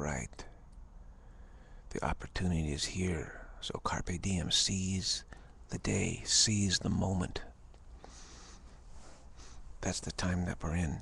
right. The opportunity is here. So carpe diem, seize the day, seize the moment. That's the time that we're in.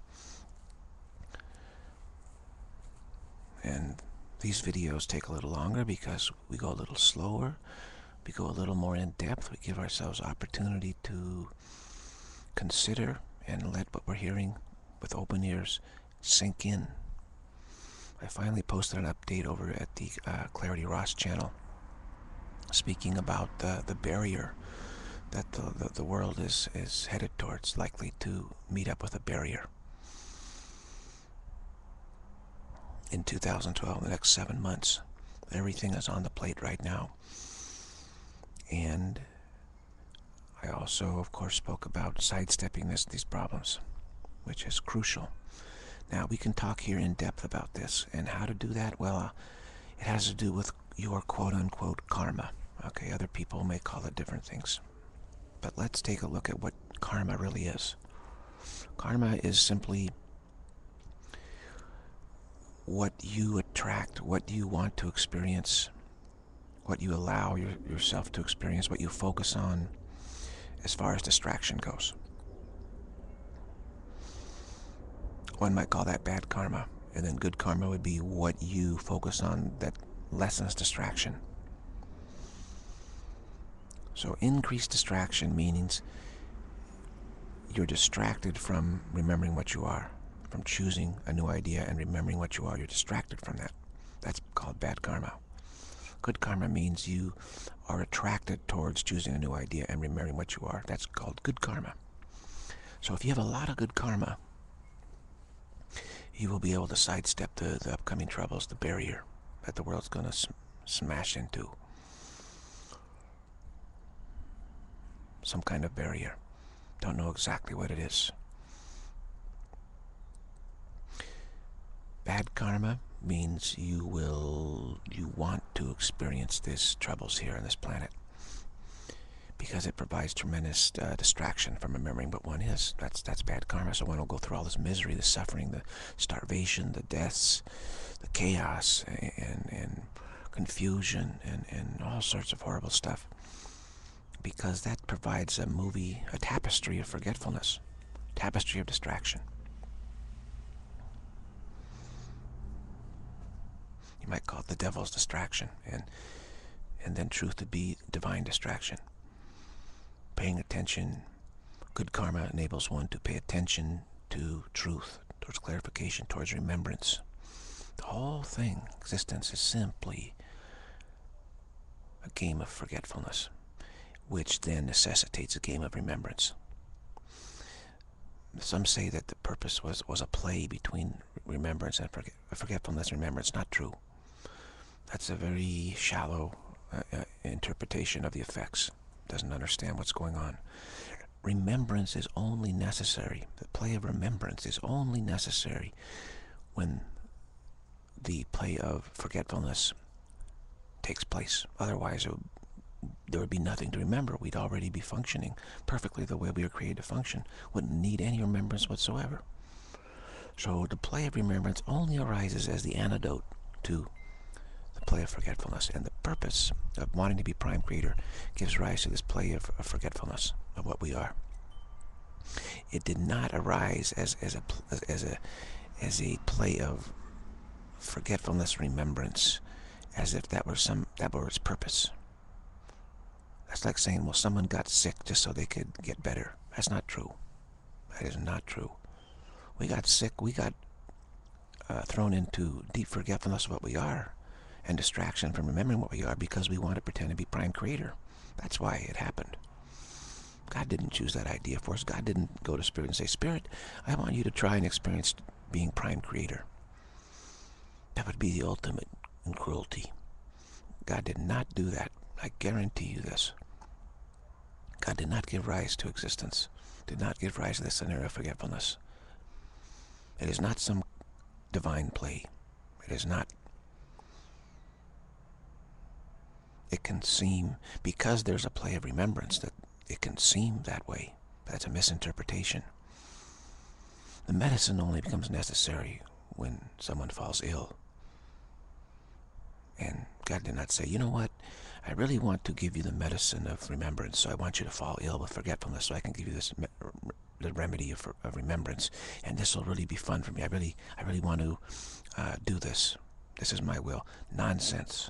And these videos take a little longer because we go a little slower. We go a little more in depth. We give ourselves opportunity to consider and let what we're hearing with open ears sink in. I finally posted an update over at the Clarity Ross channel speaking about the barrier that the world is headed towards, likely to meet up with a barrier in 2012, the next 7 months. Everything is on the plate right now. And I also, of course, spoke about sidestepping these problems, which is crucial. Now, we can talk here in depth about this, and how to do that, well, it has to do with your quote-unquote karma. Okay, other people may call it different things. But let's take a look at what karma really is. Karma is simply what you attract, what you want to experience, what you allow yourself to experience, what you focus on as far as distraction goes. One might call that bad karma, and then good karma would be what you focus on that lessens distraction. So increased distraction means you're distracted from remembering what you are, from choosing a new idea and remembering what you are. You're distracted from that. That's called bad karma. Good karma means you are attracted towards choosing a new idea and remembering what you are. That's called good karma. So if you have a lot of good karma, you will be able to sidestep the upcoming troubles, the barrier that the world's going to smash into. Some kind of barrier. Don't know exactly what it is. Bad karma means you want to experience these troubles here on this planet because it provides tremendous distraction from remembering what one is. That's bad karma. So one will go through all this misery, the suffering, the starvation, the deaths, the chaos, and confusion, and all sorts of horrible stuff, because that provides a tapestry of forgetfulness, tapestry of distraction. You might call it the devil's distraction, and then truth to be divine distraction. Paying attention, good karma enables one to pay attention to truth, towards clarification, towards remembrance. The whole thing, existence, is simply a game of forgetfulness, which then necessitates a game of remembrance. Some say that the purpose was a play between remembrance and forgetfulness and remembrance. Not true. That's a very shallow interpretation of the effects. Doesn't understand what's going on. Remembrance is only necessary. The play of remembrance is only necessary when the play of forgetfulness takes place. Otherwise, there would be nothing to remember. We'd already be functioning perfectly the way we were created to function. Wouldn't need any remembrance whatsoever. So the play of remembrance only arises as the antidote to the play of forgetfulness. And the purpose of wanting to be prime creator gives rise to this play of forgetfulness of what we are. It did not arise as a play of forgetfulness, remembrance, as if that were its purpose. That's like saying, well, someone got sick just so they could get better. That's not true. That is not true. We got sick. We got thrown into deep forgetfulness of what we are and distraction from remembering what we are because we want to pretend to be prime creator. That's why it happened. God didn't choose that idea for us. God didn't go to Spirit and say, Spirit, I want you to try and experience being prime creator. That would be the ultimate in cruelty. God did not do that. I guarantee you this. God did not give rise to existence, did not give rise to this scenario of forgetfulness. It is not some divine play. It is not. It can seem, because there's a play of remembrance, that it can seem that way. That's a misinterpretation. The medicine only becomes necessary when someone falls ill. And God did not say, you know what, I really want to give you the medicine of remembrance, so I want you to fall ill with forgetfulness, so I can give you this the remedy of remembrance, and this will really be fun for me. I really want to do this. This is my will. Nonsense.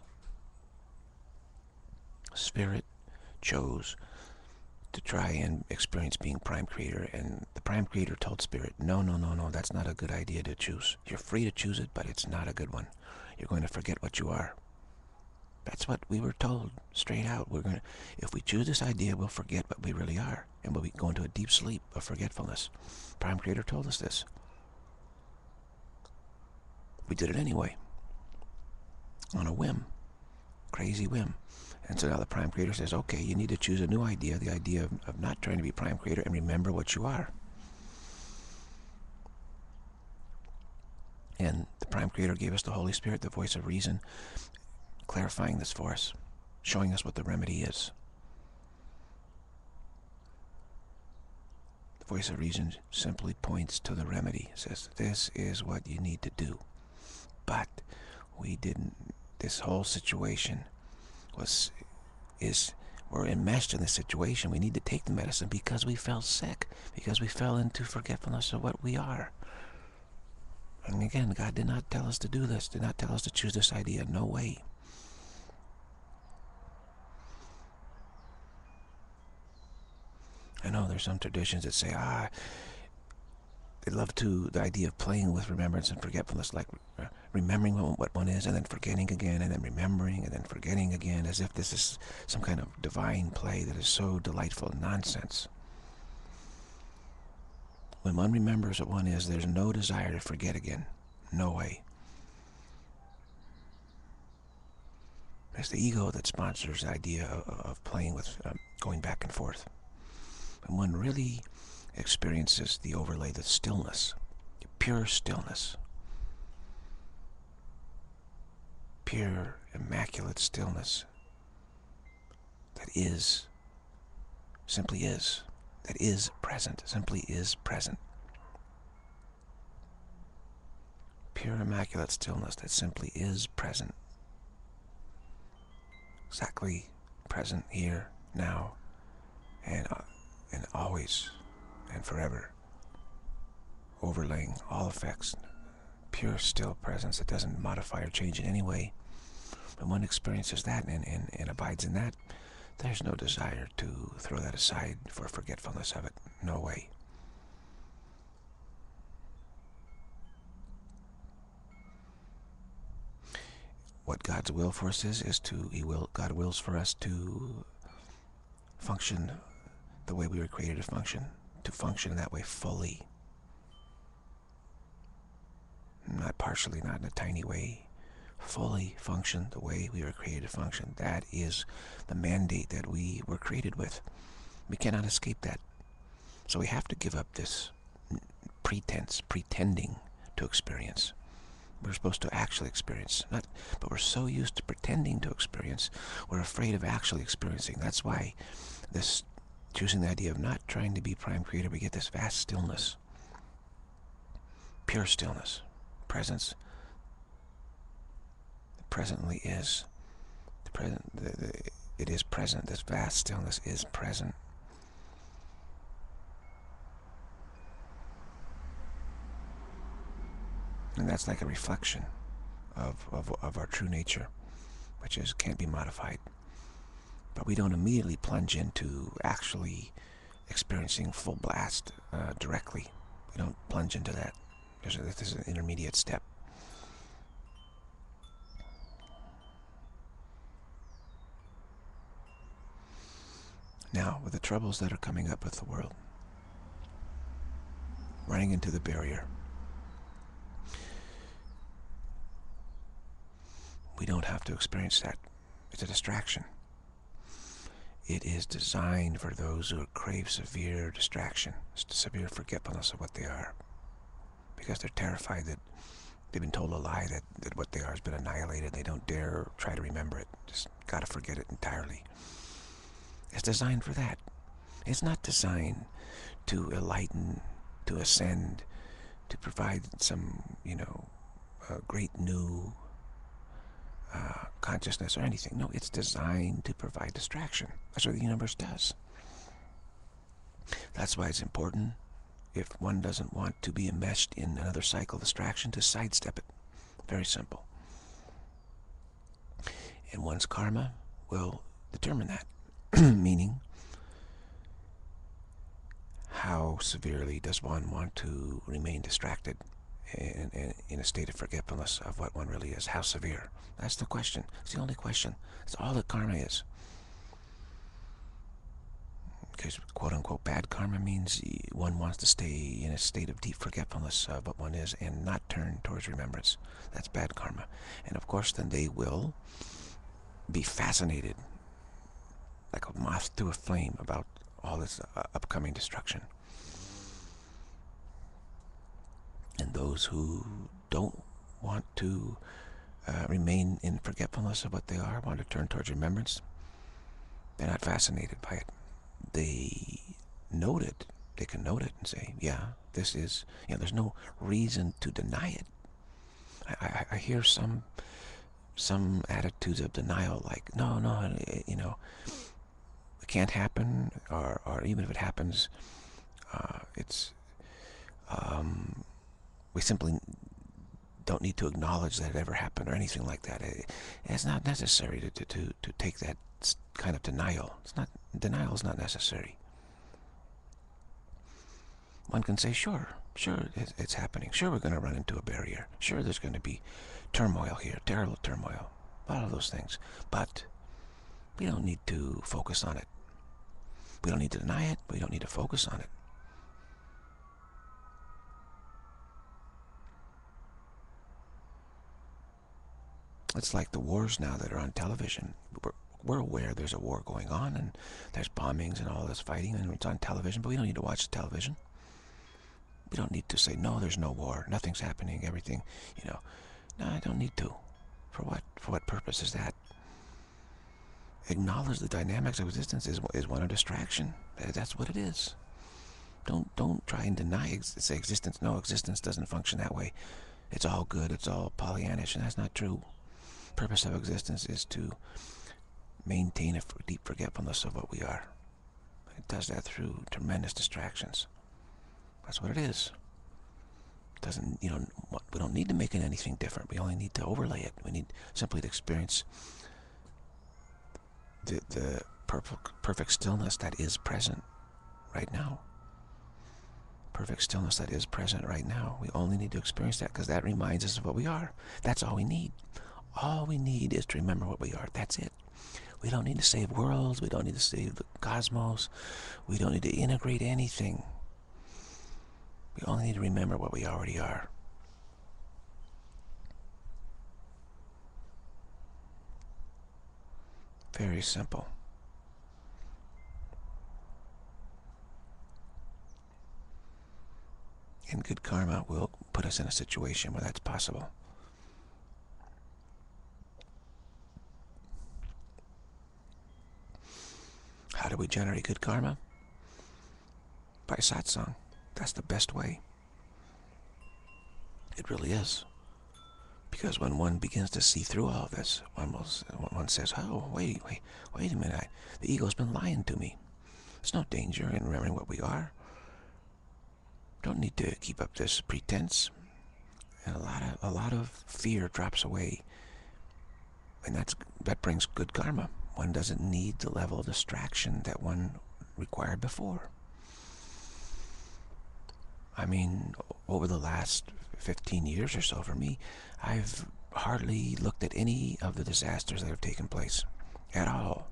Spirit chose to try and experience being prime creator, and the prime creator told Spirit, no, no, no, no, that's not a good idea to choose. You're free to choose it, but it's not a good one. You're going to forget what you are. That's what we were told straight out. If we choose this idea, we'll forget what we really are, and we'll go into a deep sleep of forgetfulness. Prime creator told us this. We did it anyway, on a whim, crazy whim. And so now the prime creator says, okay, you need to choose a new idea, the idea of not trying to be prime creator, and remember what you are. And the prime creator gave us the Holy Spirit, the voice of reason, clarifying this for us, showing us what the remedy is. The voice of reason simply points to the remedy. It says, this is what you need to do. But we didn't. This whole situation we're enmeshed in this situation. We need to take the medicine because we fell sick, because we fell into forgetfulness of what we are. And again, God did not tell us to do this, did not tell us to choose this idea. No way. I know there's some traditions that say, they love the idea of playing with remembrance and forgetfulness, like remembering what one is and then forgetting again and then remembering and then forgetting again, as if this is some kind of divine play that is so delightful. Nonsense. When one remembers what one is, there's no desire to forget again. No way. It's the ego that sponsors the idea of playing with going back and forth. When one really experiences the overlay, the stillness, the pure stillness, pure, immaculate stillness that is, simply is, that is present, simply is present. Pure, immaculate stillness that simply is present. Exactly present here, now, and always and forever. Overlaying all effects. Pure, still presence that doesn't modify or change in any way. When one experiences that and abides in that, there's no desire to throw that aside for forgetfulness of it. No way. What God's will for us is God wills for us to function the way we were created to function that way fully. Not partially, not in a tiny way. Fully function the way we were created to function. That is the mandate that we were created with. We cannot escape that. So we have to give up this pretending to experience. We're supposed to actually experience, but we're so used to pretending to experience, we're afraid of actually experiencing. That's why this choosing the idea of not trying to be prime creator, we get this vast stillness, pure stillness, presence. It presently is. It is present. This vast stillness is present. And that's like a reflection of our true nature, which can't be modified. But we don't immediately plunge into actually experiencing full blast directly. We don't plunge into that. There's an intermediate step. Now, with the troubles that are coming up with the world, running into the barrier, we don't have to experience that. It's a distraction. It is designed for those who crave severe distraction, severe forgetfulness of what they are, because they're terrified that they've been told a lie, that what they are has been annihilated. They don't dare try to remember it. Just gotta forget it entirely. It's designed for that. It's not designed to enlighten, to ascend, to provide some, great new consciousness or anything. No, it's designed to provide distraction. That's what the universe does. That's why it's important, if one doesn't want to be enmeshed in another cycle of distraction, to sidestep it. Very simple. And one's karma will determine that. Meaning, how severely does one want to remain distracted in a state of forgetfulness of what one really is? How severe? That's the question. It's the only question. It's all that karma is. Because quote-unquote bad karma means one wants to stay in a state of deep forgetfulness of what one is and not turn towards remembrance. That's bad karma. And of course then they will be fascinated like a moth to a flame about all this upcoming destruction. And those who don't want to remain in forgetfulness of what they are, want to turn towards remembrance, they're not fascinated by it. They note it. They can note it and say, yeah, this is, there's no reason to deny it. I hear some attitudes of denial, like, no, it can't happen, or even if it happens, we simply don't need to acknowledge that it ever happened or anything like that. It's not necessary to take that kind of denial. Denial is not necessary. One can say, sure, it's happening. Sure, we're going to run into a barrier. Sure, there's going to be turmoil here, terrible turmoil, a lot of those things. But we don't need to focus on it. We don't need to deny it. We don't need to focus on it. It's like the wars now that are on television. We're aware there's a war going on, and there's bombings and all this fighting, and it's on television, but we don't need to watch the television. We don't need to say, no, there's no war, nothing's happening, everything, No, I don't need to. For what? For what purpose is that? Acknowledge the dynamics of existence is one of distraction. That's what it is. Don't try and deny existence. No, existence doesn't function that way. It's all good, it's all Pollyannish, and that's not true. Purpose of existence is to maintain a deep forgetfulness of what we are. It does that through tremendous distractions. That's what it is. It doesn't, we don't need to make it anything different. We only need to overlay it. We need simply to experience the perfect stillness that is present right now. Perfect stillness that is present right now. We only need to experience that because that reminds us of what we are. That's all we need. All we need is to remember what we are. That's it. We don't need to save worlds. We don't need to save the cosmos. We don't need to integrate anything. We only need to remember what we already are. Very simple. And good karma will put us in a situation where that's possible. How do we generate good karma? By satsang. That's the best way. It really is. Because when one begins to see through all of this, one says, oh, wait a minute. The ego's been lying to me. There's no danger in remembering what we are. Don't need to keep up this pretense. And a lot of fear drops away. And that brings good karma. One doesn't need the level of distraction that one required before. I mean, over the last 15 years or so for me, I've hardly looked at any of the disasters that have taken place at all.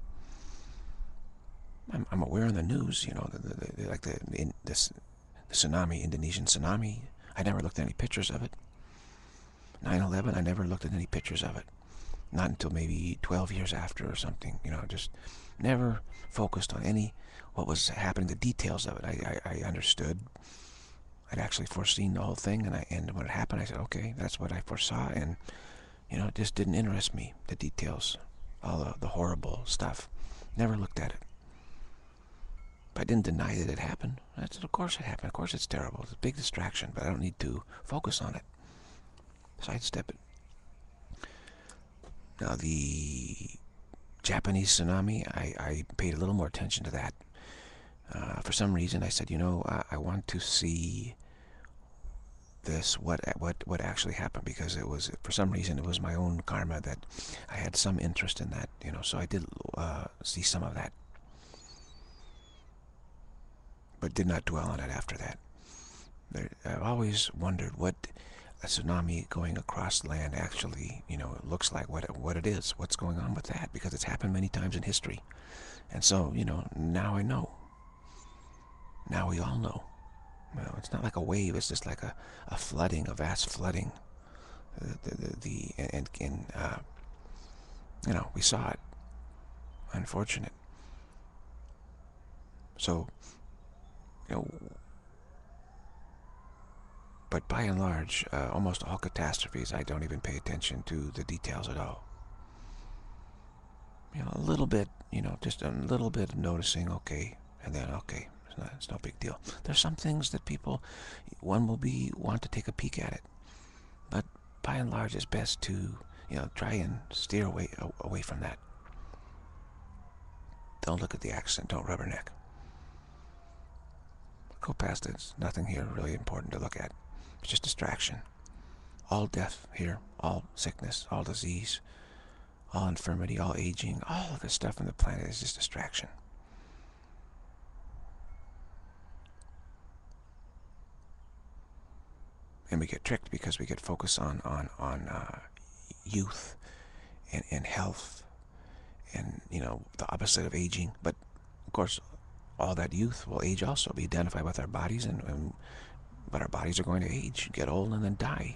I'm aware in the news, like the tsunami, Indonesian tsunami. I never looked at any pictures of it. 9/11, I never looked at any pictures of it. Not until maybe 12 years after or something, just never focused on what was happening, the details of it. I understood. I'd actually foreseen the whole thing, and when it happened, I said, okay, that's what I foresaw, and, it just didn't interest me, the details, all the horrible stuff. Never looked at it. But I didn't deny that it happened. I said, of course it happened. Of course it's terrible. It's a big distraction, but I don't need to focus on it. Sidestep it. Now, the Japanese tsunami, I paid a little more attention to that. For some reason, I said, I want to see this, what actually happened, because it was, for some reason, it was my own karma that I had some interest in that, so I did see some of that, but did not dwell on it after that. I've always wondered what a tsunami going across land actually, looks like, what it is, what's going on with that, because it's happened many times in history. And so, now I know. Now we all know. Well, it's not like a wave, it's just like a flooding, a vast flooding. We saw it. Unfortunate. So, you know, but by and large, almost all catastrophes, I don't even pay attention to the details at all. A little bit, just a little bit of noticing, okay, and then, okay, it's no big deal. There's some things that one will want to take a peek at it. But by and large, it's best to, try and steer away from that. Don't look at the accident, don't rubberneck. Go past it. There's nothing here really important to look at. It's just distraction. All death here, all sickness, all disease, all infirmity, all aging, all of this stuff on the planet is just distraction. And we get tricked because we get focused on youth and health and, the opposite of aging. But, of course, all that youth will age also, be identified with our bodies, but our bodies are going to age, get old, and then die.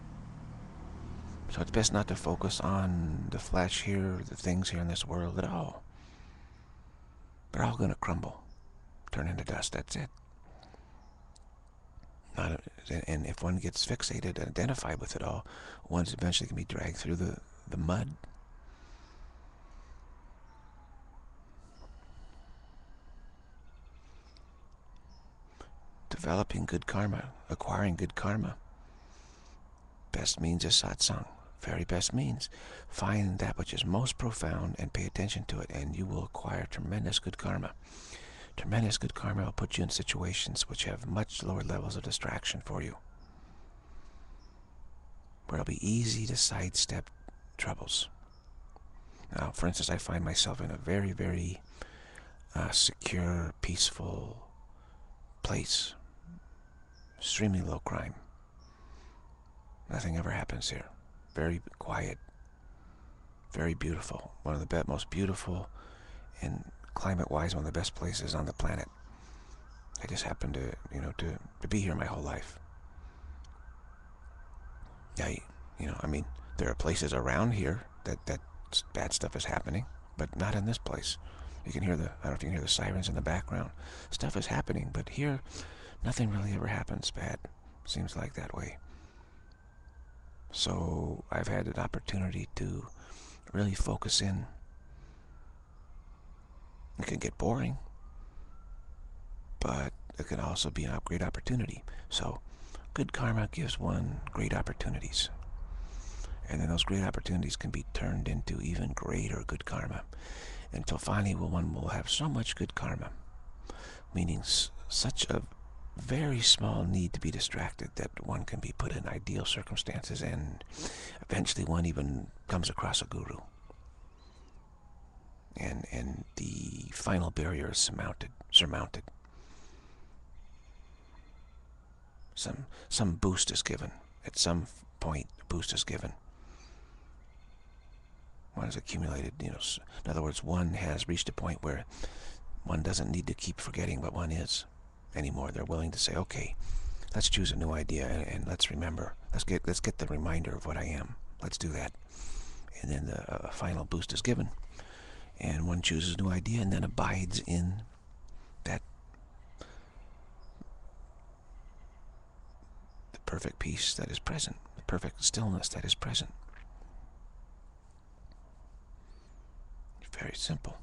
So it's best not to focus on the flesh here, the things here in this world at all. They're all going to crumble, turn into dust, that's it. And if one gets fixated and identified with it all, one's eventually going to be dragged through the mud. Developing good karma, acquiring good karma. Best means is satsang. Very best means. Find that which is most profound and pay attention to it, and you will acquire tremendous good karma. Tremendous good karma will put you in situations which have much lower levels of distraction for you, where it'll be easy to sidestep troubles. Now, for instance, I find myself in a very, very secure, peaceful place. Extremely low crime. Nothing ever happens here. Very quiet. Very beautiful. One of the most beautiful, and climate-wise, one of the best places on the planet. I just happen to, to be here my whole life. Yeah, there are places around here that bad stuff is happening, but not in this place. You can hear I don't know if you can hear the sirens in the background. Stuff is happening, but here, nothing really ever happens bad. Seems like that way. So I've had an opportunity to really focus in. It can get boring, but it can also be a great opportunity. So good karma gives one great opportunities. And then those great opportunities can be turned into even greater good karma. Until finally one will have so much good karma, meaning such a very small need to be distracted, that one can be put in ideal circumstances, and eventually one even comes across a guru. And the final barrier is surmounted. Some boost is given. At some point, a boost is given. One has accumulated, in other words, one has reached a point where one doesn't need to keep forgetting what one is anymore. They're willing to say, okay, let's choose a new idea, and let's remember. Let's get the reminder of what I am. Let's do that. And then the final boost is given. And one chooses a new idea and then abides in that the perfect peace that is present, the perfect stillness that is present. Very simple.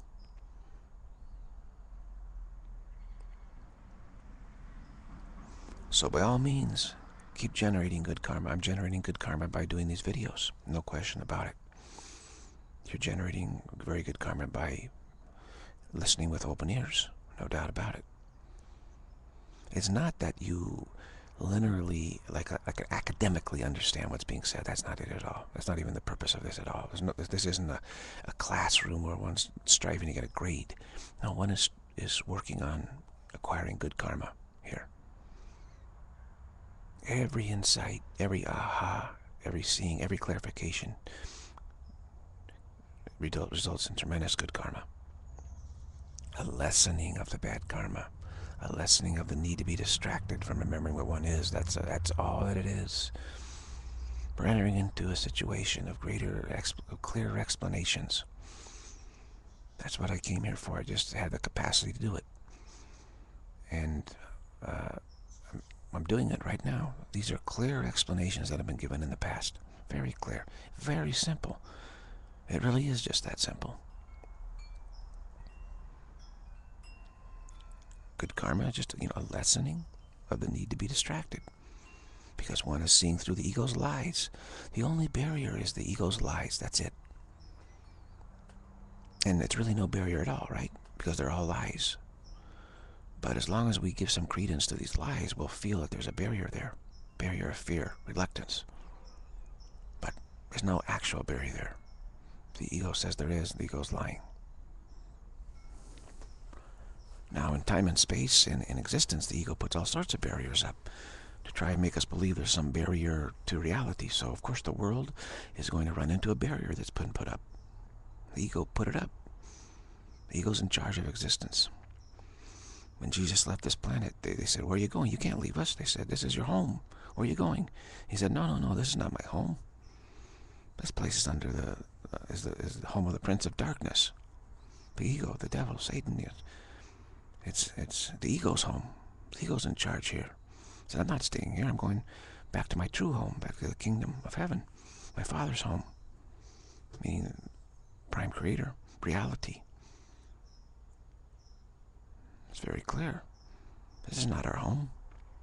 So by all means, keep generating good karma. I'm generating good karma by doing these videos. No question about it. You're generating very good karma by listening with open ears, no doubt about it. It's not that you linearly, like academically understand what's being said. That's not it at all. That's not even the purpose of this at all. This isn't a classroom where one's striving to get a grade. No, one is working on acquiring good karma here. Every insight, every aha, every seeing, every clarification results in tremendous good karma. A lessening of the bad karma. A lessening of the need to be distracted from remembering what one is. That's all that it is. We're entering into a situation of clearer explanations. That's what I came here for. I just had the capacity to do it. And I'm doing it right now. These are clear explanations that have been given in the past. Very clear. Very simple. It really is just that simple. Good karma is just, a lessening of the need to be distracted. Because one is seeing through the ego's lies. The only barrier is the ego's lies. That's it. And it's really no barrier at all, right? Because they're all lies. But as long as we give some credence to these lies, we'll feel that there's a barrier there. Barrier of fear, reluctance. But there's no actual barrier there. The ego says there is, the ego's lying. Now, in time and space, in existence, the ego puts all sorts of barriers up to try and make us believe there's some barrier to reality. So, of course, the world is going to run into a barrier that's been put up. The ego put it up. The ego's in charge of existence. When Jesus left this planet, they said, "Where are you going? You can't leave us." They said, "This is your home. Where are you going?" He said, No, this is not my home. This place is under is the home of the Prince of Darkness. The ego, the devil, Satan. It's the ego's home. The ego's in charge here. He said, "I'm not staying here. I'm going back to my true home, back to the kingdom of heaven, my Father's home," meaning prime creator, reality. It's very clear. This is not our home.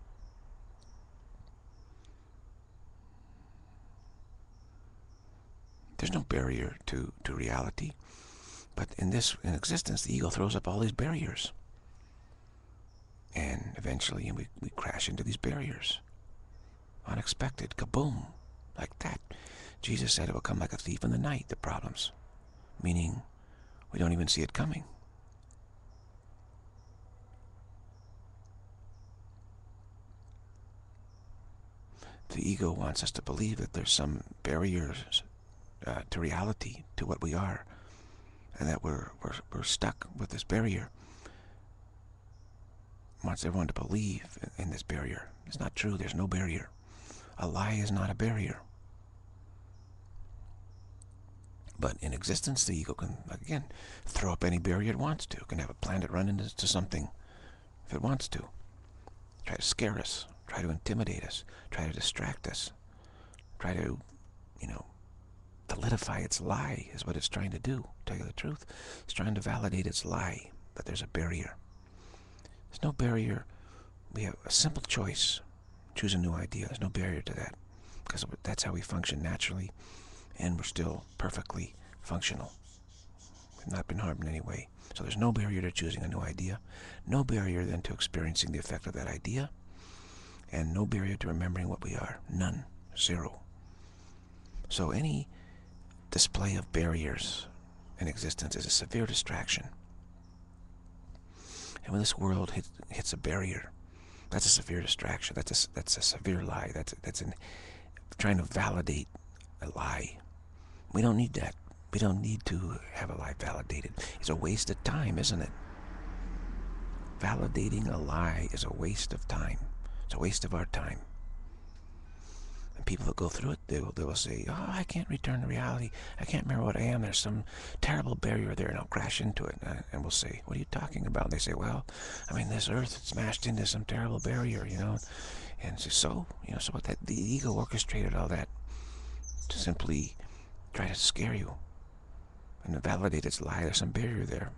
There's no barrier to reality. But in existence, the ego throws up all these barriers. And eventually we crash into these barriers. Unexpected, kaboom, like that. Jesus said it will come like a thief in the night, the problems. Meaning, we don't even see it coming. The ego wants us to believe that there's some barriers to reality, to what we are, and that we're stuck with this barrier. Wants everyone to believe in this barrier. It's not true. There's no barrier. A lie is not a barrier. But in existence, the ego can, again, throw up any barrier it wants to. It can have a planet run into something if it wants to. Try to scare us. Try to intimidate us. Try to distract us. Try to, solidify its lie is what it's trying to do. To tell you the truth, it's trying to validate its lie that there's a barrier. There's no barrier. We have a simple choice. Choose a new idea. There's no barrier to that. Because that's how we function naturally. And we're still perfectly functional. We've not been harmed in any way. So there's no barrier to choosing a new idea. No barrier then to experiencing the effect of that idea. And no barrier to remembering what we are. None. Zero. So any display of barriers in existence is a severe distraction. And when this world hits a barrier, that's a severe distraction. That's a severe lie. That's trying to validate a lie. We don't need that. We don't need to have a lie validated. It's a waste of time, isn't it? Validating a lie is a waste of time. It's a waste of our time. And people that go through it, they will say, "Oh, I can't return to reality. I can't remember what I am. There's some terrible barrier there," and I'll crash into it. And we'll say, "What are you talking about?" And they say, "Well, this earth smashed into some terrible barrier, And so what the ego orchestrated all that to simply try to scare you and to validate its lie. There's some barrier there.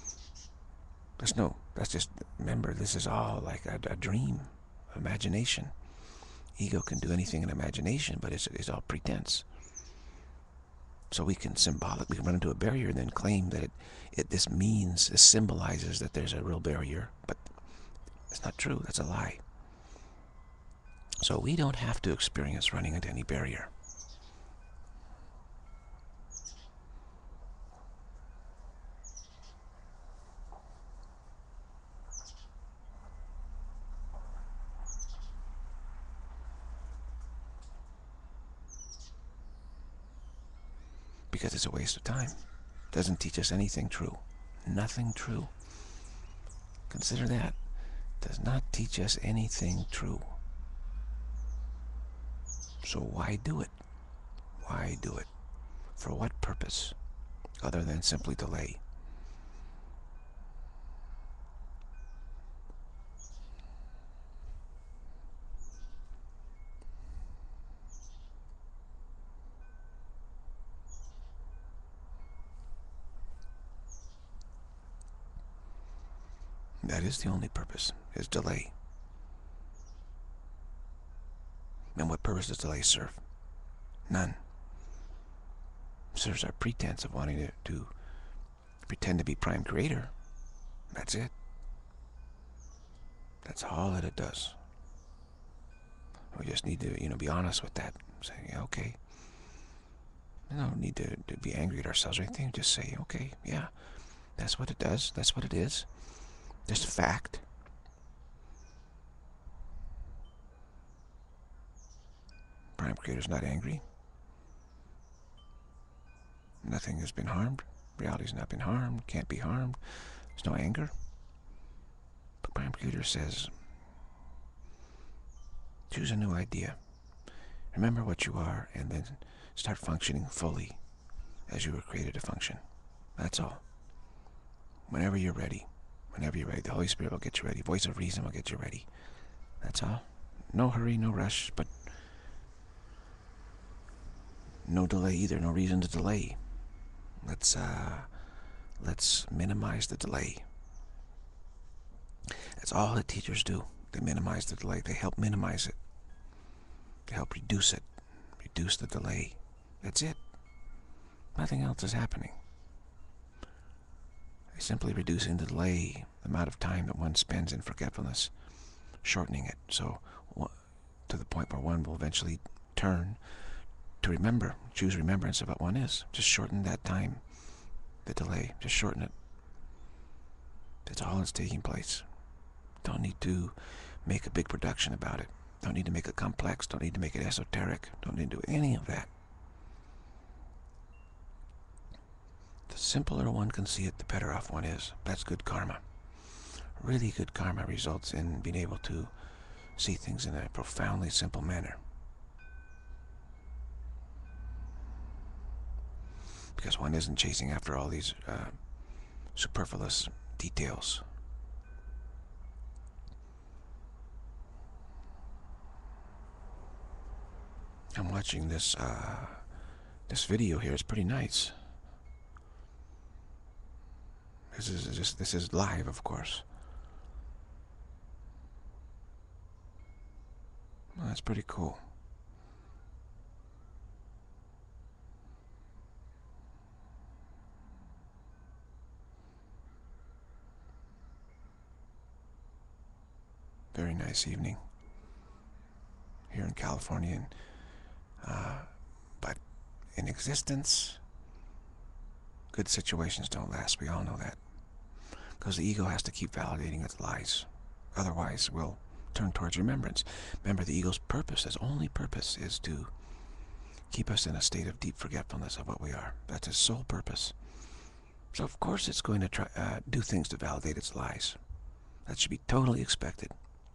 That's just, remember, this is all like a dream, imagination. Ego can do anything in imagination, but it's all pretense. So we can run into a barrier and then claim that this symbolizes that there's a real barrier, but it's not true. That's a lie. So we don't have to experience running into any barrier. Because it's a waste of time. It doesn't teach us anything true. Nothing true. Consider that. It does not teach us anything true. So why do it? Why do it? For what purpose? Other than simply delay. That is the only purpose, is delay. And what purpose does delay serve? None. It serves our pretense of wanting to pretend to be prime creator. That's it. That's all that it does. We just need to, be honest with that. Say, yeah, okay. We don't need to be angry at ourselves or anything. Just say, okay, yeah, that's what it does. That's what it is. Just a fact. Prime creator's not angry. Nothing has been harmed. Reality's not been harmed. Can't be harmed. There's no anger. But prime creator says, choose a new idea. Remember what you are, and then start functioning fully as you were created to function. That's all. Whenever you're ready. Whenever you're ready. The Holy Spirit will get you ready. Voice of reason will get you ready. That's all. No hurry, no rush, but no delay either. No reason to delay. Let's minimize the delay. That's all that teachers do. They minimize the delay. They help minimize it. They help reduce it. Reduce the delay. That's it. Nothing else is happening. They're simply reducing the delay, the amount of time that one spends in forgetfulness, shortening it. So to the point where one will eventually turn to remember, choose remembrance of what one is. Just shorten that time, the delay. Just shorten it. That's all that's taking place. Don't need to make a big production about it. Don't need to make it complex. Don't need to make it esoteric. Don't need to do any of that. The simpler one can see it, the better off one is. That's good karma. Really good karma results in being able to see things in a profoundly simple manner. Because one isn't chasing after all these superfluous details. I'm watching this video here. It's pretty nice. This is live, of course. Well, that's pretty cool. Very nice evening here in California. But in existence, good situations don't last. We all know that. Because the ego has to keep validating its lies. Otherwise, we'll turn towards remembrance. Remember, the ego's purpose, its only purpose, is to keep us in a state of deep forgetfulness of what we are. That's its sole purpose. So, of course, it's going to try do things to validate its lies. That should be totally expected.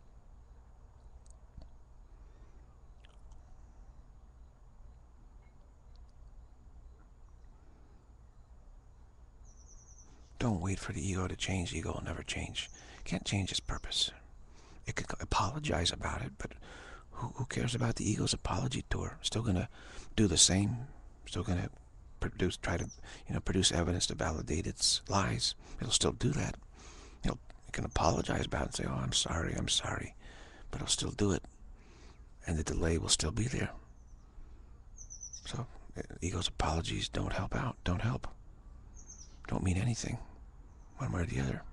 Don't wait for the ego to change. The ego will never change. It can't change its purpose. It could apologize about it, but who cares about the ego's apology tour? Still going to do the same. Still going to try to produce evidence to validate its lies. It'll still do that. It can apologize about it and say, oh, I'm sorry. But it'll still do it. And the delay will still be there. So ego's apologies don't help out, don't help. Don't mean anything, one way or the other.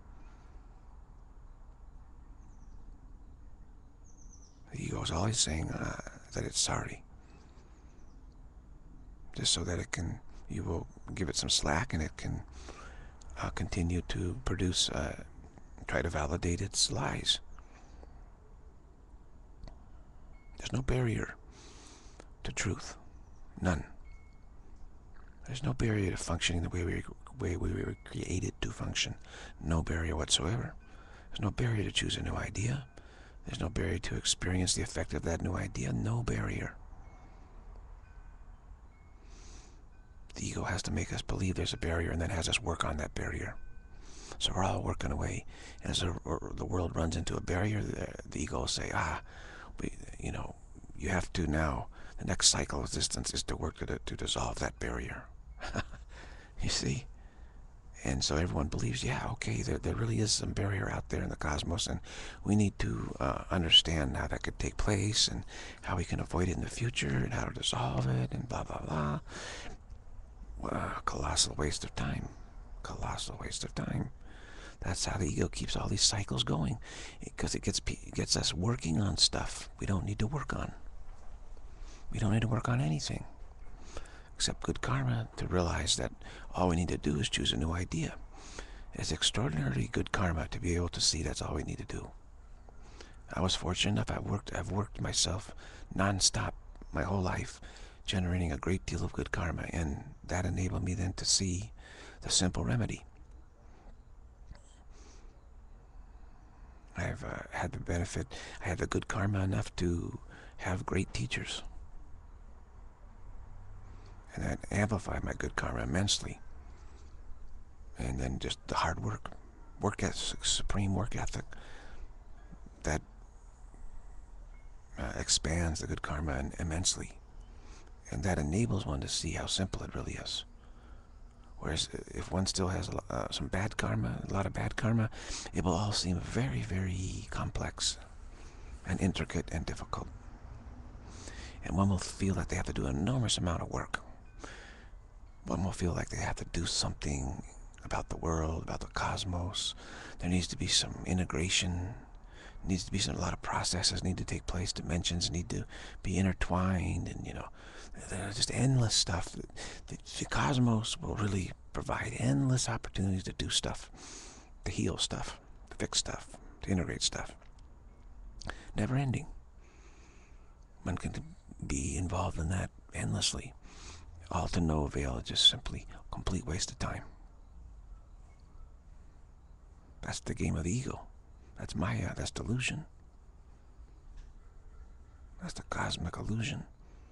The ego is always saying that it's sorry, just so that it can, you will give it some slack and it can continue to produce, try to validate its lies. There's no barrier to truth, none. There's no barrier to functioning the way we were created to function, no barrier whatsoever. There's no barrier to choose a new idea. There's no barrier to experience the effect of that new idea, no barrier. The ego has to make us believe there's a barrier and then has us work on that barrier. So we're all working away. And as the world runs into a barrier, the ego will say, you have to now, the next cycle of existence is to work to dissolve that barrier. You see? And so everyone believes, yeah, okay, there really is some barrier out there in the cosmos, and we need to understand how that could take place and how we can avoid it in the future and how to dissolve it and blah, blah, blah. Colossal waste of time. Colossal waste of time. That's how the ego keeps all these cycles going, because it gets us working on stuff we don't need to work on. We don't need to work on anything except good karma to realize that all we need to do is choose a new idea. It's extraordinarily good karma to be able to see that's all we need to do. I was fortunate enough, I've worked myself non-stop my whole life, generating a great deal of good karma, and that enabled me then to see the simple remedy. I've had the benefit, I had the good karma enough to have great teachers. And that amplified my good karma immensely. And then just the hard work ethic, supreme work ethic, that expands the good karma immensely. And that enables one to see how simple it really is. Whereas if one still has some bad karma, a lot of bad karma, it will all seem very, very complex and intricate and difficult. And one will feel that they have to do an enormous amount of work. One will feel like they have to do something about the world, about the cosmos. There needs to be some integration. Needs to be a lot of processes need to take place. Dimensions need to be intertwined, and there's just endless stuff. The cosmos will really provide endless opportunities to do stuff, to heal stuff, to fix stuff, to integrate stuff. Never ending. One can be involved in that endlessly. All to no avail, it's just simply a complete waste of time. That's the game of the ego. That's Maya, that's delusion. That's the cosmic illusion.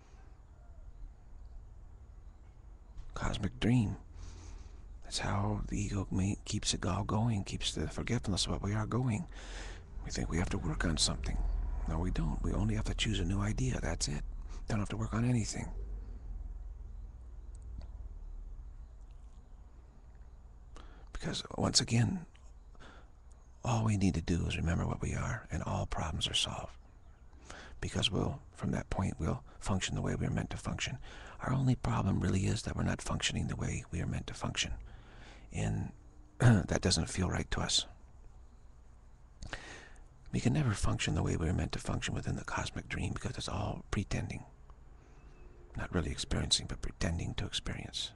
Cosmic dream. That's how the ego keeps it all going, keeps the forgetfulness of what we are going. We think we have to work on something. No, we don't. We only have to choose a new idea, that's it. Don't have to work on anything. Because, once again, all we need to do is remember what we are, and all problems are solved. Because from that point, we'll function the way we're meant to function. Our only problem really is that we're not functioning the way we are meant to function. And that doesn't feel right to us. We can never function the way we're meant to function within the cosmic dream, because it's all pretending. Not really experiencing, but pretending to experience.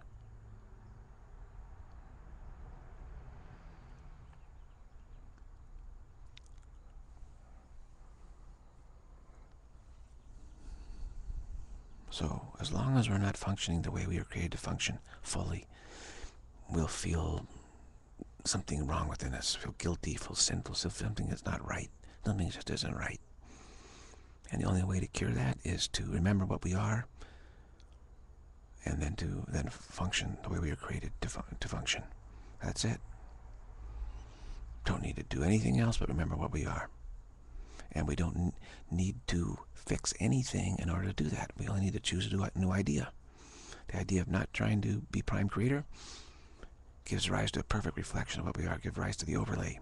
So, as long as we're not functioning the way we were created to function fully, we'll feel something wrong within us, feel guilty, feel sinful, feel something that's not right. Something just isn't right. And the only way to cure that is to remember what we are, and then to function the way we were created to function. That's it. Don't need to do anything else but remember what we are. And we don't need to fix anything in order to do that. We only need to choose a new idea. The idea of not trying to be prime creator gives rise to a perfect reflection of what we are, gives rise to the overlay.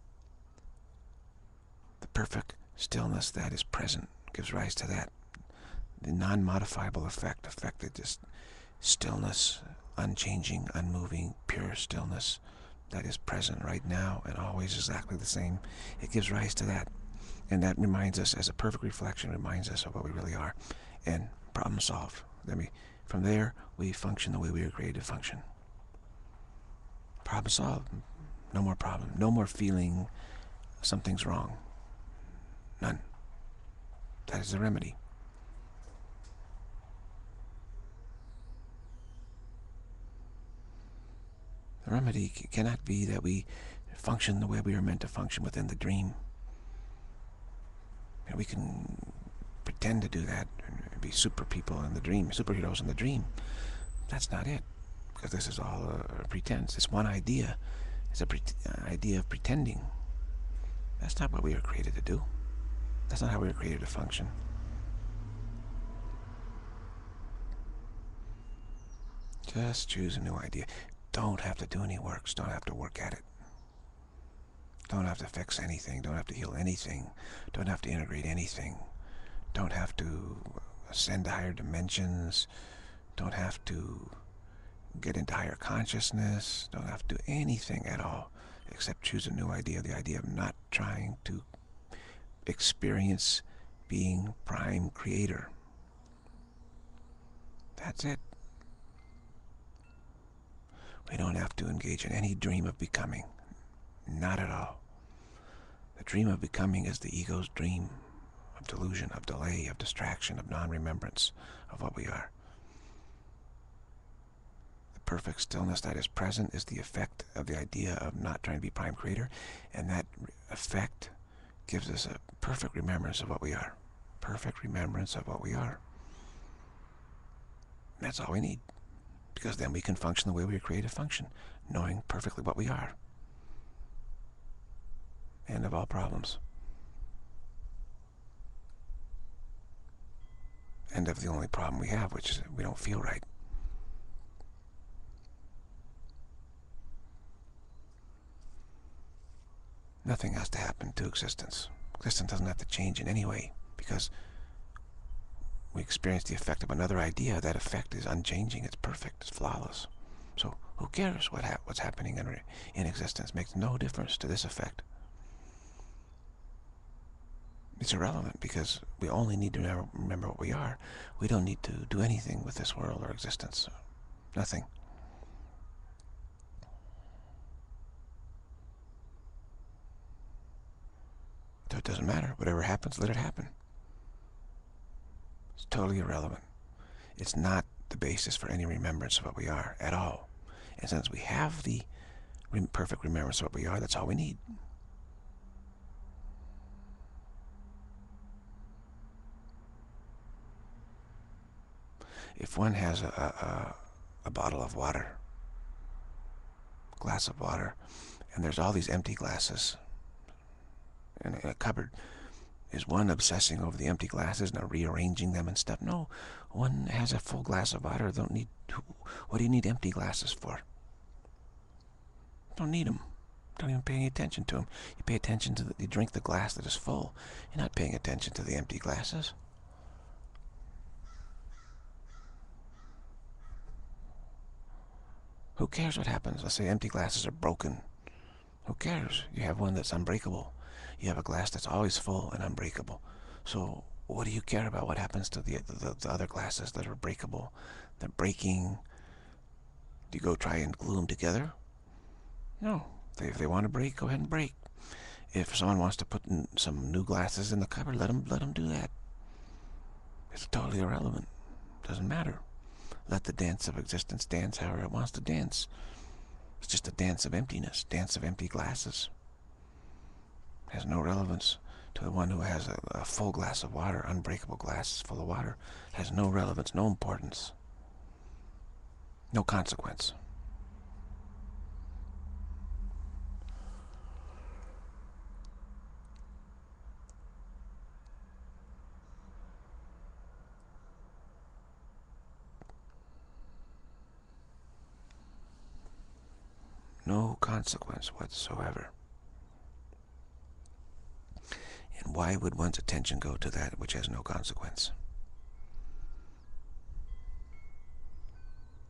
The perfect stillness that is present gives rise to that. The non-modifiable effect that just stillness, unchanging, unmoving, pure stillness that is present right now and always exactly the same. It gives rise to that. And that reminds us, as a perfect reflection, reminds us of what we really are. And problem solved. From there, we function the way we were created to function. Problem solved. No more problem. No more feeling something's wrong. None. That is the remedy. The remedy cannot be that we function the way we are meant to function within the dream. And we can pretend to do that and be super people in the dream, superheroes in the dream. That's not it, because this is all a pretense. It's one idea. It's an idea of pretending. That's not what we were created to do. That's not how we were created to function. Just choose a new idea. Don't have to do any works. Don't have to work at it. Don't have to fix anything. Don't have to heal anything. Don't have to integrate anything. Don't have to ascend to higher dimensions. Don't have to get into higher consciousness. Don't have to do anything at all except choose a new idea. The idea of not trying to experience being prime creator. That's it. We don't have to engage in any dream of becoming. Not at all. The dream of becoming is the ego's dream of delusion, of delay, of distraction, of non-remembrance of what we are. The perfect stillness that is present is the effect of the idea of not trying to be prime creator, and that effect gives us a perfect remembrance of what we are. Perfect remembrance of what we are. And that's all we need, because then we can function the way we were created to function, knowing perfectly what we are. End of all problems. End of the only problem we have, which is we don't feel right. Nothing has to happen to existence. Existence doesn't have to change in any way, because we experience the effect of another idea. That effect is unchanging. It's perfect. It's flawless. So who cares what's happening in existence? It makes no difference to this effect. It's irrelevant, because we only need to remember what we are. We don't need to do anything with this world or existence. Nothing. So it doesn't matter. Whatever happens, let it happen. It's totally irrelevant. It's not the basis for any remembrance of what we are at all. And since we have the perfect remembrance of what we are, that's all we need. If one has a bottle of water, glass of water, and there's all these empty glasses in a cupboard, is one obsessing over the empty glasses and rearranging them and stuff? No, one has a full glass of water. What do you need empty glasses for? Don't need them. Don't even pay any attention to them. You pay attention to you drink the glass that is full. You're not paying attention to the empty glasses. Who cares what happens? Let's say empty glasses are broken. Who cares? You have one that's unbreakable. You have a glass that's always full and unbreakable. So what do you care about what happens to the other glasses that are breakable? They're breaking. Do you go try and glue them together? No. If they want to break, go ahead and break. If someone wants to put some new glasses in the cupboard, let them do that. It's totally irrelevant. Doesn't matter. Let the dance of existence dance however it wants to dance. It's just a dance of emptiness, dance of empty glasses. It has no relevance to the one who has a full glass of water, unbreakable glass full of water. It has no relevance, no importance, no consequence. No consequence whatsoever. And why would one's attention go to that which has no consequence?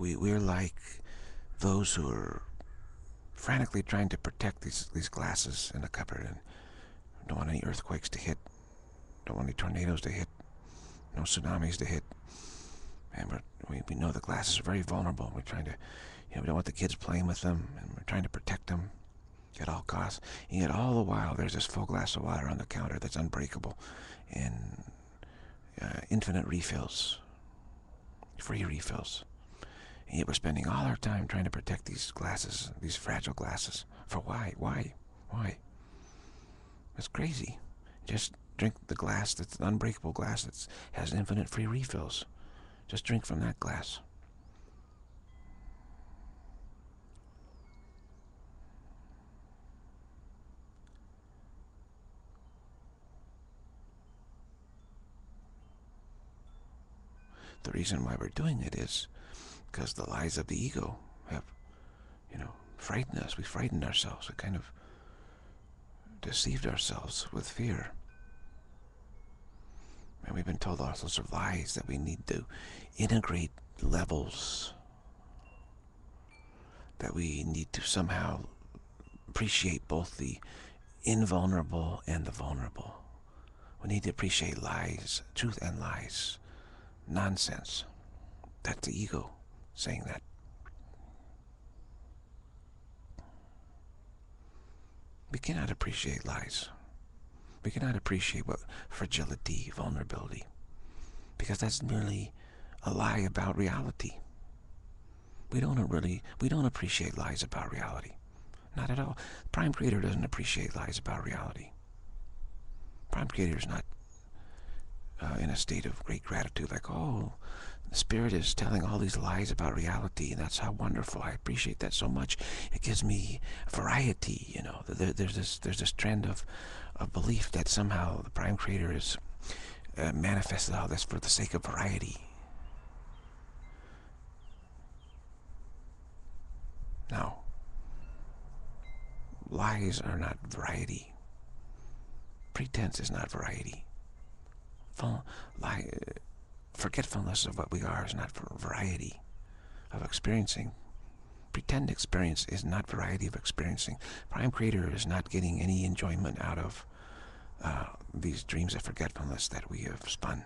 we're like those who are frantically trying to protect these glasses in the cupboard and don't want any earthquakes to hit, don't want any tornadoes to hit, no tsunamis to hit. And we know the glasses are very vulnerable. We're trying to, we don't want the kids playing with them, and we're trying to protect them at all costs. And yet all the while, there's this full glass of water on the counter that's unbreakable, and infinite refills, free refills. And yet we're spending all our time trying to protect these glasses, these fragile glasses. For why? Why? It's crazy. Just drink the glass that's an unbreakable glass that has infinite free refills. Just drink from that glass. The reason why we're doing it is because the lies of the ego have, frightened us. We frightened ourselves. We kind of deceived ourselves with fear. And we've been told all sorts of lies that we need to integrate levels, that we need to somehow appreciate both the invulnerable and the vulnerable. We need to appreciate lies, truth and lies. Nonsense. That's the ego saying that. We cannot appreciate lies. We cannot appreciate fragility, vulnerability, because that's merely a lie about reality. We don't appreciate lies about reality. Not at all. Prime Creator doesn't appreciate lies about reality. Prime Creator is not in a state of great gratitude, like, oh, the Spirit is telling all these lies about reality, and that's how wonderful. I appreciate that so much. It gives me variety. There's this trend of belief that somehow the Prime Creator is manifested all this for the sake of variety. No. Lies are not variety. Pretense is not variety. Forgetfulness of what we are is not variety of experiencing. Pretend experience is not variety of experiencing. Prime Creator is not getting any enjoyment out of these dreams of forgetfulness that we have spun.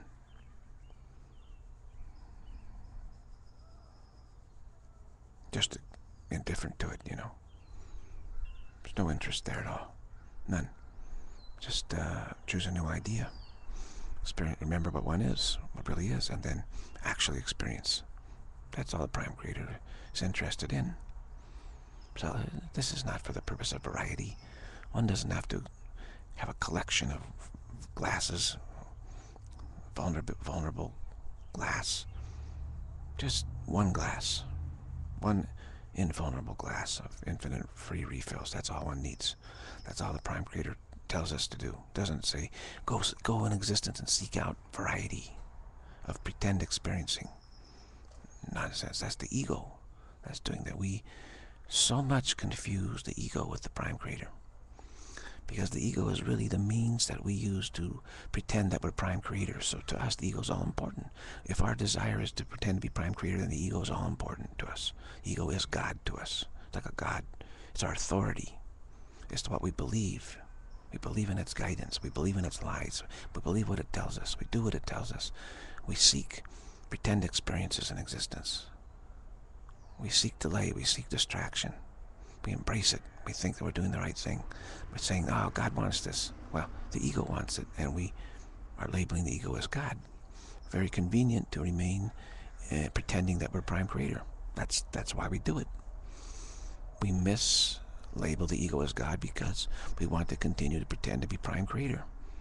Just indifferent to it, There's no interest there at all. None. Just choose a new idea. Remember what one is, what really is, and then actually experience. That's all the Prime Creator is interested in. So this is not for the purpose of variety. One doesn't have to have a collection of glasses, vulnerable glass. Just one glass, one invulnerable glass of infinite free refills. That's all one needs. That's all the Prime Creator tells us to do. Doesn't say go in existence and seek out variety of pretend experiencing. Nonsense. That's the ego that's doing that. We so much confuse the ego with the Prime Creator, because the ego is really the means that we use to pretend that we're Prime Creator. So to us, the ego is all important. If our desire is to pretend to be Prime Creator, then the ego is all important to us. Ego is God to us. It's like a God. It's our authority. It's what we believe. We believe in its guidance. We believe in its lies. We believe what it tells us. We do what it tells us. We seek pretend experiences in existence. We seek delay. We seek distraction. We embrace it. We think that we're doing the right thing. We're saying, oh, God wants this. Well, the ego wants it, and we are labeling the ego as God. Very convenient to remain pretending that we're Prime Creator. That's why we do it. We mislabel the ego as God because we want to continue to pretend to be Prime Creator.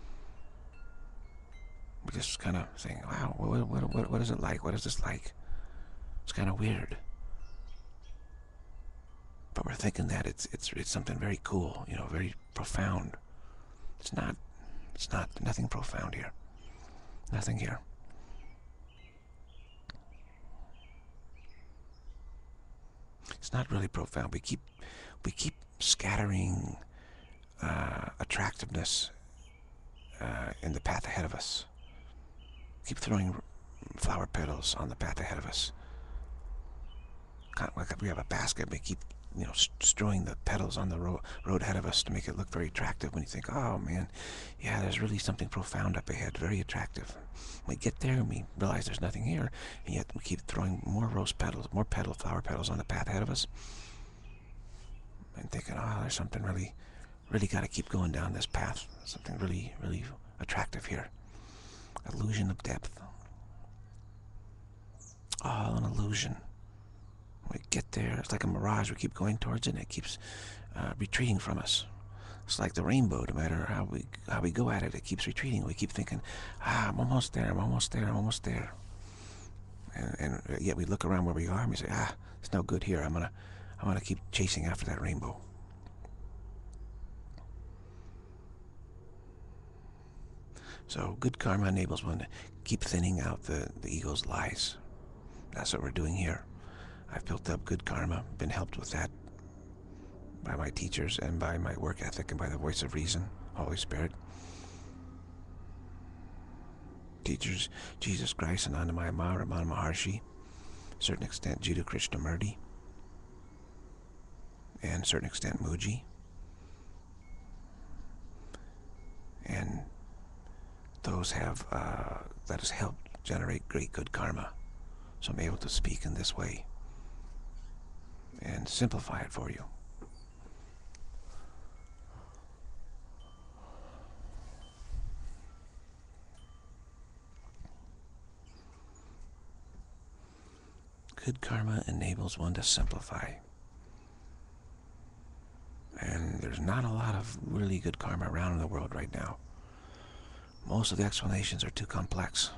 We're just kind of saying, wow, what is it like? What is this like? It's kind of weird. But we're thinking that it's something very cool, very profound. It's not. It's not. Nothing profound here. Nothing here. It's not really profound. We keep scattering attractiveness in the path ahead of us. Keep throwing flower petals on the path ahead of us. like we have a basket, we keep, strewing the petals on the road ahead of us to make it look very attractive. When you think, oh man, yeah, there's really something profound up ahead, very attractive. When we get there and we realize there's nothing here, and yet we keep throwing more rose petals, more flower petals on the path ahead of us, and thinking, oh, there's something really, really got to keep going down this path. Something really, really attractive here. Illusion of depth. All an illusion. When we get there, it's like a mirage. We keep going towards it, and it keeps retreating from us. It's like the rainbow. No matter how we go at it, it keeps retreating. We keep thinking, I'm almost there, I'm almost there, I'm almost there. And yet we look around where we are, and we say, it's no good here. I'm gonna keep chasing after that rainbow. So good karma enables one to keep thinning out the ego's lies. That's what we're doing here. I've built up good karma, been helped with that by my teachers and by my work ethic and by the voice of reason, Holy Spirit. Teachers, Jesus Christ, Anandamaya Ma, Ramana Maharshi, a certain extent Jiddu Krishnamurti, and a certain extent Muji. And those have, that has helped generate great good karma. So I'm able to speak in this way and simplify it for you. Good karma enables one to simplify. And there's not a lot of really good karma around in the world right now. Most of the explanations are too complex.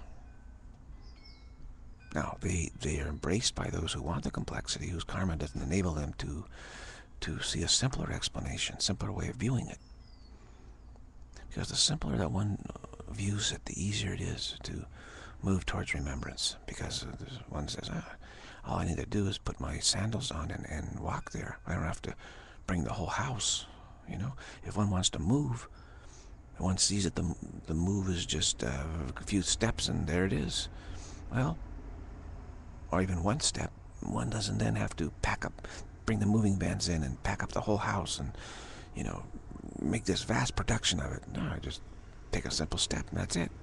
Now, they are embraced by those who want the complexity, whose karma doesn't enable them to see a simpler explanation, simpler way of viewing it. Because the simpler that one views it, the easier it is to move towards remembrance. Because one says, all I need to do is put my sandals on and walk there. I don't have to bring the whole house, If one wants to move, one sees that the move is just a few steps and there it is. Well, or even one step, one doesn't then have to pack up, bring the moving vans in and pack up the whole house and, make this vast production of it. No, I just take a simple step and that's it.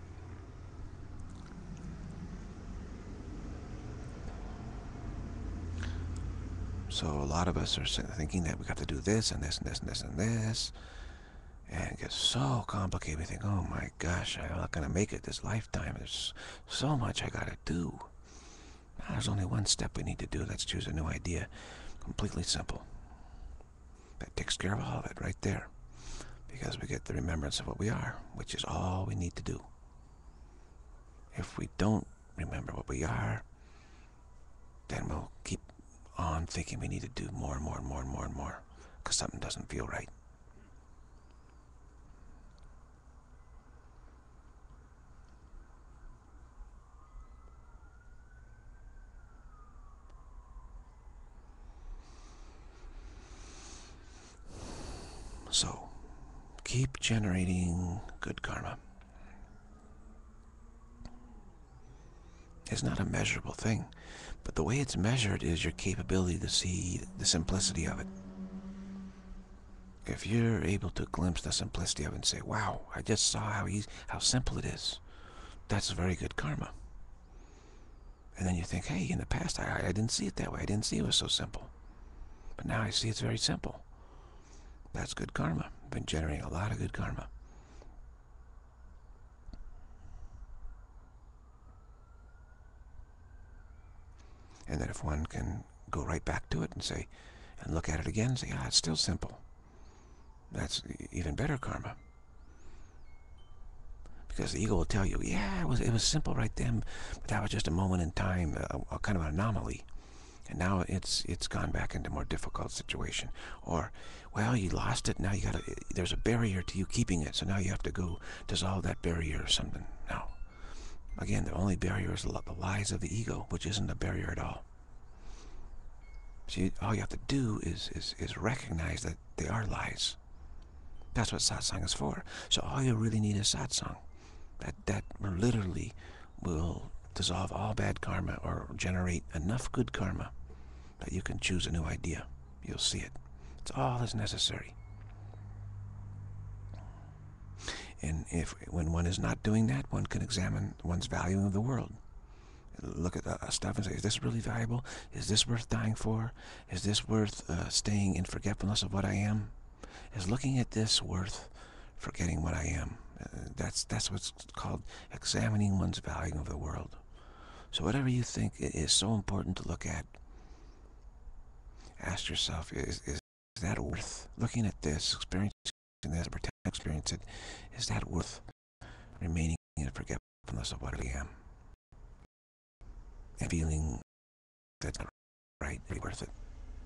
So a lot of us are thinking that we got to do this and this and this and this and this. And it gets so complicated. We think, oh my gosh, I'm not going to make it this lifetime. There's so much I got to do. There's only one step we need to do. Let's choose a new idea. Completely simple. That takes care of all of it right there. Because we get the remembrance of what we are, which is all we need to do. If we don't remember what we are, then we'll keep on thinking we need to do more and more and more and more and more. Because something doesn't feel right. So, keep generating good karma. It's not a measurable thing, but the way it's measured is your capability to see the simplicity of it. If you're able to glimpse the simplicity of it and say, wow, I just saw how simple it is, that's very good karma. And then you think, hey, in the past I didn't see it that way. I didn't see it was so simple. But now I see it's very simple. That's good karma. I've been generating a lot of good karma. And then if one can go right back to it and say, and look at it again and say, it's still simple. That's even better karma. Because the ego will tell you, yeah, it was simple right then, but that was just a moment in time, a kind of an anomaly. And now it's gone back into a more difficult situation. Or, well, you lost it, now there's a barrier to you keeping it, so now you have to go dissolve that barrier or something. No. Again, the only barrier is the lies of the ego, which isn't a barrier at all. See, all you have to do is recognize that they are lies. That's what satsang is for. So all you really need is satsang. That literally will dissolve all bad karma or generate enough good karma that you can choose a new idea. You'll see it. It's all that's necessary. And when one is not doing that, one can examine one's value of the world. Look at stuff and say, is this really valuable? Is this worth dying for? Is this worth staying in forgetfulness of what I am? Is looking at this worth forgetting what I am? That's what's called examining one's value of the world. So whatever you think is so important to look at, ask yourself, is that worth looking at this, experiencing this, pretend to experience it, is that worth remaining in forgetfulness of what I am? And feeling that's not right, really worth it.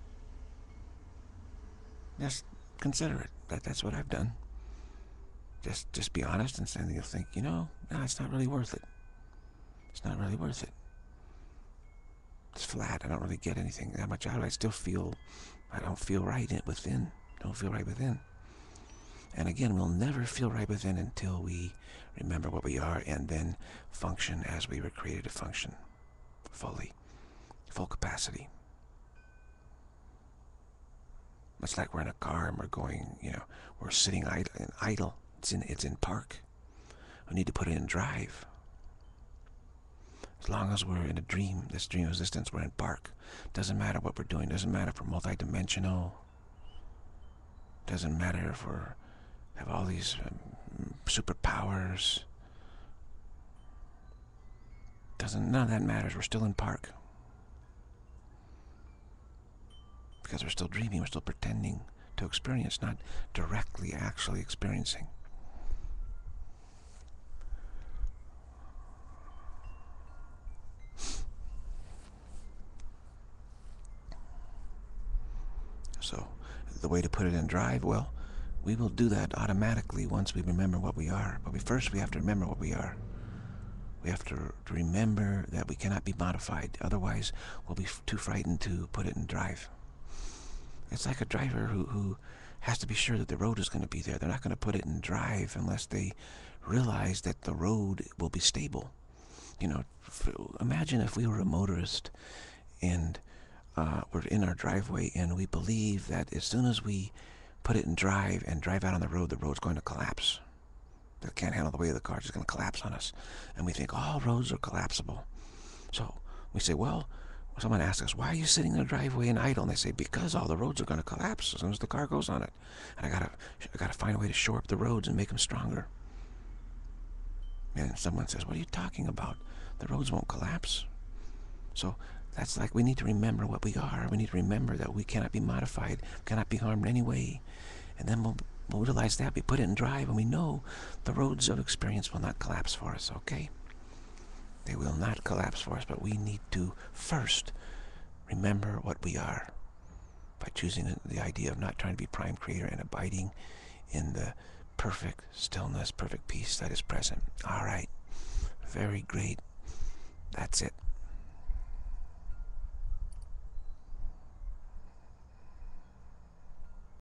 Just consider it. That's what I've done. Just be honest and say, you'll think, no, it's not really worth it. It's not really worth it. It's flat. I don't really get anything that much out of it. I don't feel right within. Don't feel right within. And again, we'll never feel right within until we remember what we are and then function as we were created to function. Fully. Full capacity. It's like we're in a car and we're going, we're sitting idle. It's in park. We need to put it in drive. As long as we're in a dream, this dream of existence, we're in park. Doesn't matter what we're doing. Doesn't matter if we're multidimensional. Doesn't matter if we have all these superpowers. None of that matters. We're still in park. Because we're still dreaming. We're still pretending to experience, not directly actually experiencing. So, the way to put it in drive, well, we will do that automatically once we remember what we are. But first we have to remember what we are. We have to remember that we cannot be modified. Otherwise, we'll be too frightened to put it in drive. It's like a driver who has to be sure that the road is going to be there. They're not going to put it in drive unless they realize that the road will be stable. Imagine if we were a motorist and we're in our driveway and we believe that as soon as we put it in drive and drive out on the road's going to collapse. That can't handle the weight of the car, it's just going to collapse on us. And we think all roads are collapsible. So we say, well, someone asks us, why are you sitting in the driveway and idle? And they say, because all the roads are going to collapse as soon as the car goes on it. And I gotta find a way to shore up the roads and make them stronger. And someone says, what are you talking about? The roads won't collapse. So that's like we need to remember what we are. We need to remember that we cannot be modified, cannot be harmed in any way. And then we'll realize that. We put it in drive and we know the roads of experience will not collapse for us, okay? They will not collapse for us, but we need to first remember what we are by choosing the idea of not trying to be prime creator and abiding in the perfect stillness, perfect peace that is present. All right. Very great. That's it.